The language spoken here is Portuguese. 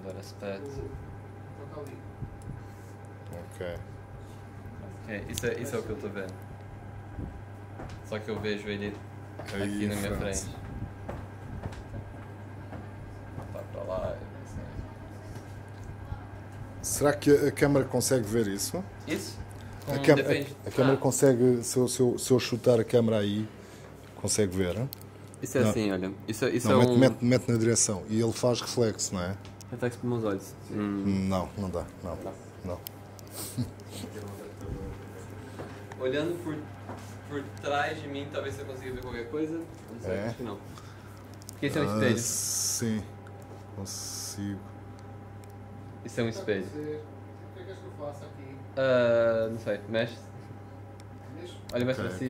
ver aspecto. Ok. Ok, isso é o que eu estou vendo. Só que eu vejo ele Aí aqui na minha frente. frente. Tá para lá. Assim. Será que a câmera consegue ver isso? Isso? A câmera consegue, se eu chutar a câmera aí, consegue ver? Hein? Isso é Não. assim, olha. Isso Não, é um. mete na direção e ele faz reflexo, não é? Reflexo para os meus olhos. Não, não dá. Não. Tá. Não. Olhando por trás de mim, talvez você consiga ver qualquer coisa. Não sei, acho que não. Porque isso é um espelho. Sim, consigo. Isso é um espelho. O que é que eu faço aqui? Não sei, mexe. Olha mais para Ok. si.